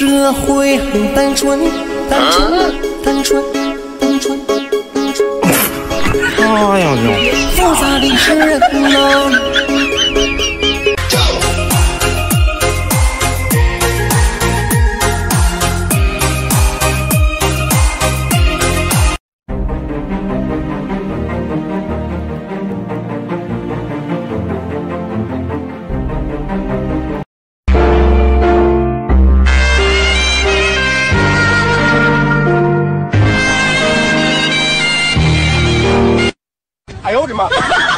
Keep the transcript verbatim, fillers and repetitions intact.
社会很单纯，单纯，单纯，单纯，单纯。 哎呀呀！ 复杂的是人呢。 哎呦我的妈！